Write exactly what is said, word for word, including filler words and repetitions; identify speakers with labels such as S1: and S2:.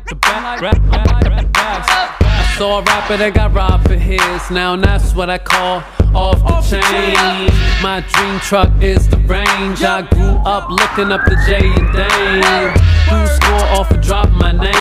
S1: the back, rap, rap, rap, raps. I saw a rapper that got robbed for his. Now that's what I call off the chain. My dream truck is the range. I grew up looking up to Jay and Dane. Who score off a drop my name?